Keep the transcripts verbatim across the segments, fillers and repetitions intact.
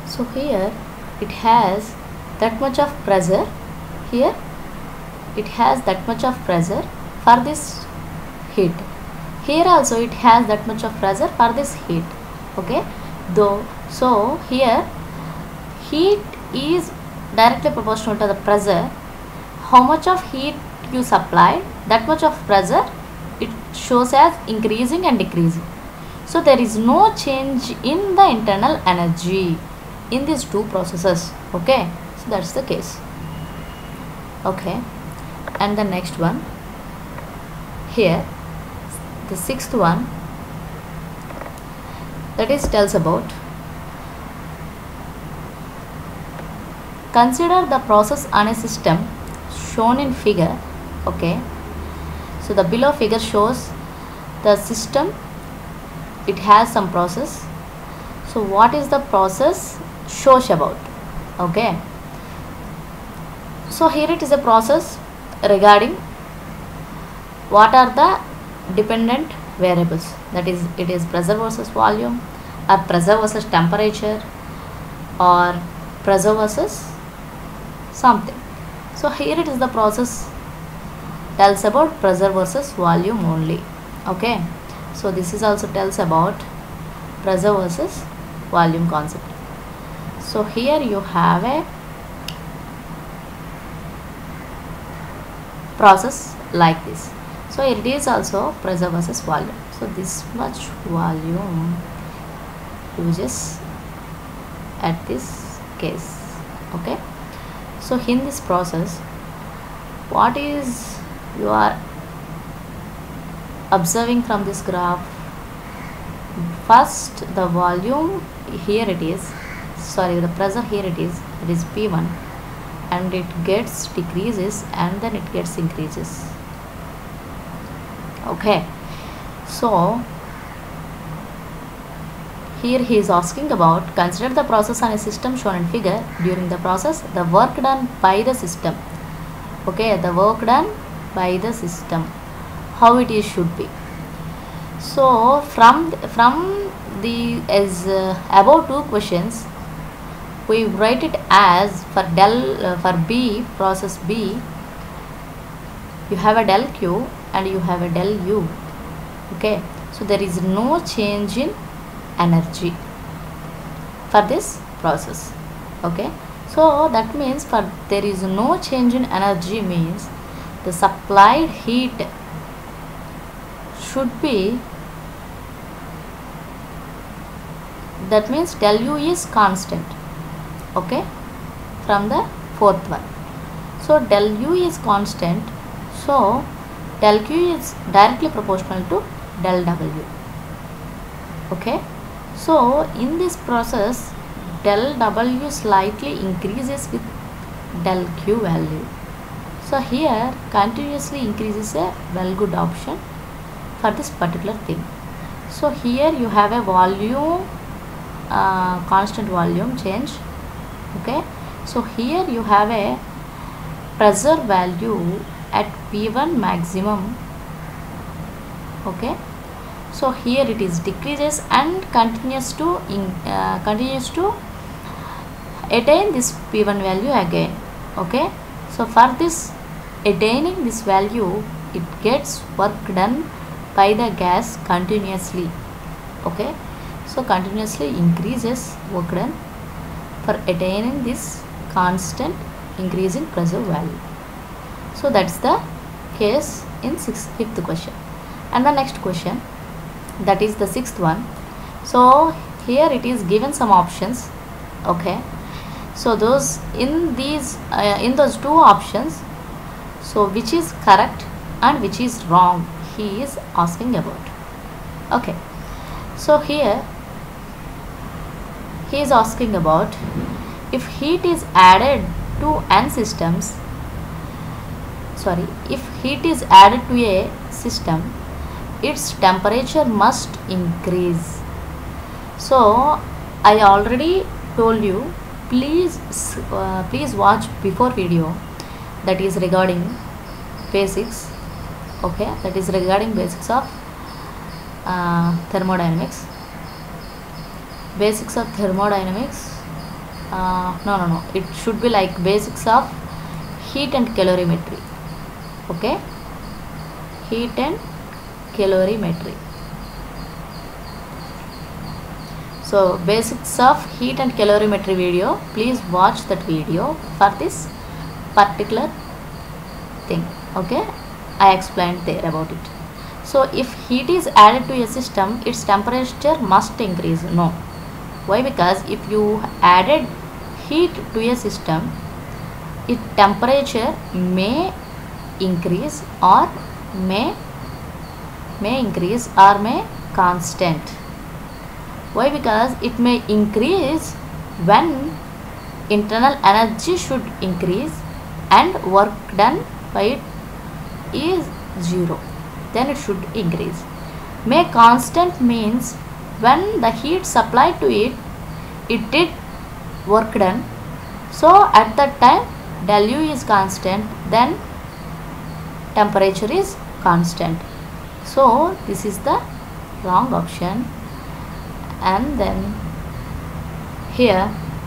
So here it has that much of pressure. Here it has that much of pressure for this heat. Here also it has that much of pressure for this heat. Okay, though so here heat is directly proportional to the pressure. How much of heat you supply, that much of pressure it shows as increasing and decreasing. So there is no change in the internal energy in these two processes. Okay, so that's the case. Okay, and the next one here, the sixth one, that is tells about consider the process on a system shown in figure. Okay, so the below figure shows the system, it has some process. So what is the process shows about? Okay, so here it is a process regarding what are the dependent variables, that is it is pressure versus volume, or pressure versus temperature, or pressure versus something. So here it is the process tells about pressure versus volume only. Okay, so this is also tells about pressure versus volume concept. So here you have a process like this. So it is also pressure versus volume. So this much volume uses at this case. Okay, so in this process what is you are observing from this graph? First the volume, here it is, sorry the pressure here it is, it is P one, and it gets decreases and then it gets increases. Okay, so here he is asking about consider the process on a system shown in figure. During the process the work done by the system. Okay, the work done by the system, how it is should be. So from from the as uh, above two questions we write it as for del uh, for B, process B, you have a del Q and you have a del U. Okay, so there is no change in energy for this process. Okay, so that means for there is no change in energy means the supplied heat should be, that means del U is constant. Okay, from the fourth one, so del U is constant, so del Q is directly proportional to del W. Okay, so in this process del W slightly increases with del Q value. So here continuously increases a well good option for this particular thing. So here you have a volume uh, constant volume change. Okay, so here you have a pressure value at P one maximum. Okay, so here it is decreases and continues to in, uh, continues to attain this P one value again. Okay, so for this attaining this value it gets work done by the gas continuously. Okay, so continuously increases work done for attaining this constant increase in pressure value. So that's the case in sixth, fifth question. And the next question, that is the sixth one. So here it is given some options. Okay, so those in these uh, in those two options, so which is correct and which is wrong he is asking about. Okay, so here he is asking about if heat is added to n systems, sorry if heat is added to a system, its temperature must increase. So I already told you, please uh, please watch before video, that is regarding basics. Okay, that is regarding basics of uh, thermodynamics basics of thermodynamics uh, no no no it should be like basics of heat and calorimetry. Okay, heat and calorimetry. So basics of heat and calorimetry video, please watch that video for this particular thing. Okay, I explained there about it. So if heat is added to a system, its temperature must increase. No. Why? Because if you added heat to a system, its temperature may increase or may may increase or may constant. Why? Because it may increase when internal energy should increase and work done by it is zero, then it should increase. May constant means when the heat supplied to it, it did work done. So at that time del U is constant, then temperature is constant. So this is the wrong option. And then here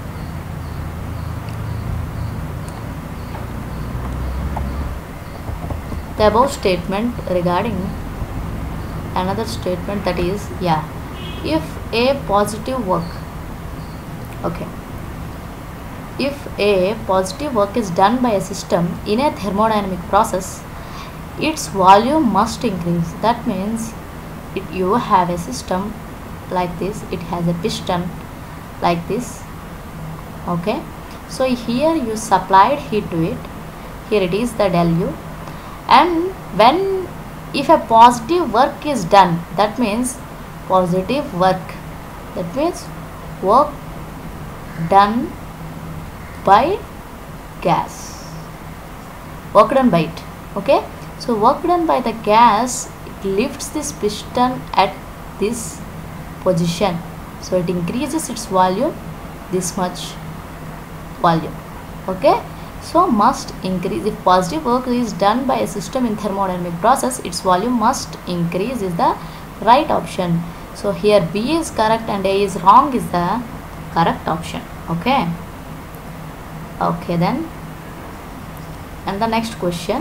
the above statement regarding another statement, that is, yeah, if a positive work, okay, if a positive work is done by a system in a thermodynamic process, its volume must increase. That means it, you have a system like this, it has a piston like this. Okay, so here you supplied heat to it, here it is the del U, and when if a positive work is done, that means positive work, that means work done by gas, work done by it. Okay, so work done by the gas, it lifts this piston at this position, so it increases its volume this much volume. Okay, so must increase. If positive work is done by a system in thermodynamic process, its volume must increase is the right option. So here B is correct and A is wrong is the correct option. Okay, okay then, and the next question,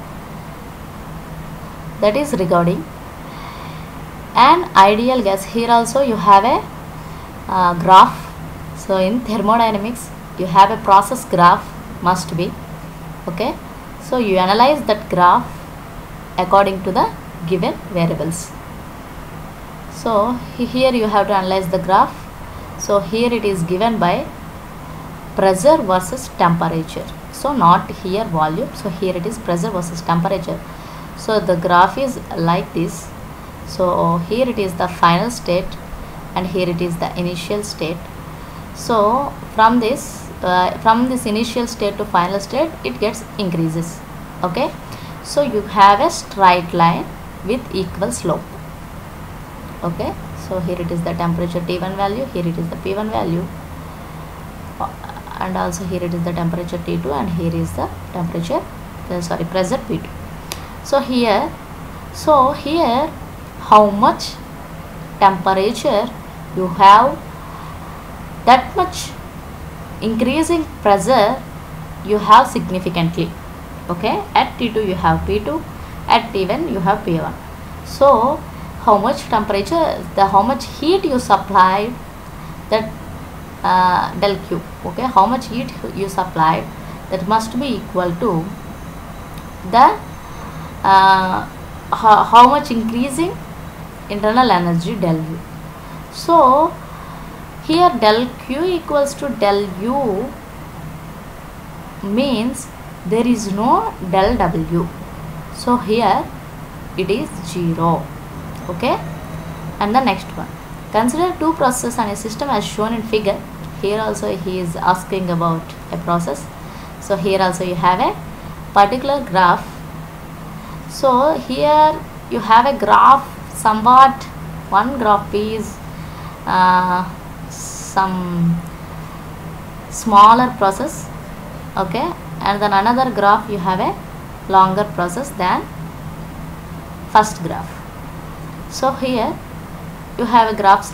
that is regarding an ideal gas. Here also you have a uh, graph. So in thermodynamics you have a process graph must be. Okay, so you analyze that graph according to the given variables. So here you have to analyze the graph. So here it is given by pressure versus temperature, so not here volume, so here it is pressure versus temperature. So the graph is like this. So here it is the final state and here it is the initial state. So from this uh, from this initial state to final state, it gets increases. Okay, so you have a straight line with equal slope. Okay, so here it is the temperature T one value, here it is the P one value, and also here it is the temperature T two, and here is the temperature uh, sorry pressure P two. So here so here how much temperature you have, that much increasing pressure you have significantly. Okay, at T two you have P two, at T one you have P one. So how much temperature, the how much heat you supplied, that uh, del Q. Okay, how much heat you supplied, that must be equal to the uh, how, how much increasing internal energy del U. So here del Q equals to del U means there is no del W, so here it is zero. Okay, and the next one, consider two processes on a system as shown in figure. Here also he is asking about a process. So here also you have a particular graph. So here you have a graph, somewhat one graph is uh, some smaller process. Okay, and then another graph you have a longer process than first graph. So here you have a graph